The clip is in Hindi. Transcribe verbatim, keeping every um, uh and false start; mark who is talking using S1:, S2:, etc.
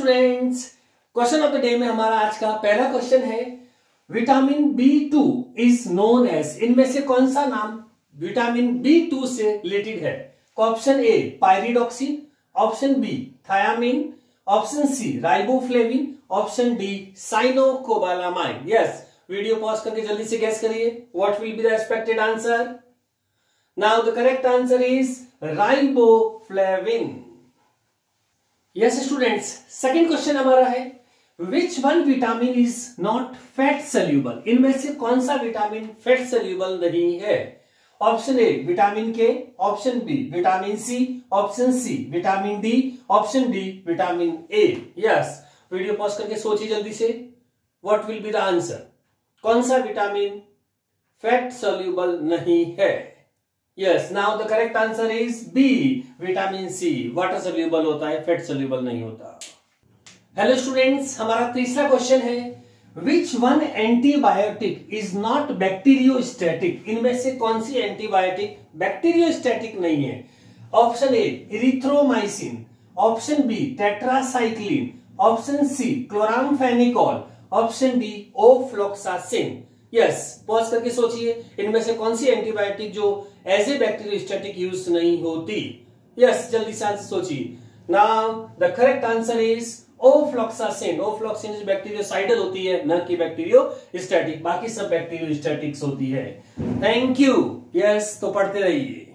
S1: Students, question of the day में हमारा आज का पहला क्वेश्चन है vitamin B two is known as. इनमें से कौन सा नाम विटामिन बी टू से रिलेटेड है? Option A pyridoxine, option B thiamine, option C riboflavin, option D cyanocobalamin. Yes, video pause करके जल्दी से गैस करिए what will be the expected answer. Now the correct answer is riboflavin. Yes students, second question हमारा है which one vitamin is not fat soluble. इनमें से कौन सा विटामिन फैट सोल्यूबल नहीं है? Option A vitamin K, option B vitamin C, option C vitamin D, option D vitamin A. Yes, video pause करके सोचिए जल्दी से what will be the answer. कौन सा विटामिन फैट सोल्यूबल नहीं है? Yes, now the correct answer is B vitamin C. Water soluble होता है, फैट सोल्यूबल नहीं होता। हेलो स्टूडेंट्स, हमारा तीसरा क्वेश्चन है which one antibiotic is not bacteriostatic. इनमें से कौन सी एंटीबायोटिक बैक्टीरियोस्टैटिक नहीं है? Option A erythromycin, option B tetracycline, option C chloramphenicol, option D ofloxacin. Yes, pause करके सोचिए इनमें से कौन सी एंटीबायोटिक जो एज ए बैक्टीरियोस्टैटिक यूज नहीं होती। यस, जल्दी से सोचिए। Now the correct answer is ofloxacin. Ofloxacin bactericidal होती है, न कि बैक्टीरियोस्टैटिक। बाकी सब बैक्टीरियोस्टैटिक्स होती है। Thank you. यस, तो पढ़ते रहिए।